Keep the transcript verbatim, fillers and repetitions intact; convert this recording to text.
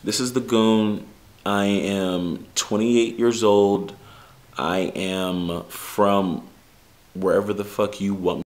This is the Goon. I am twenty-eight years old. I am from wherever the fuck you want me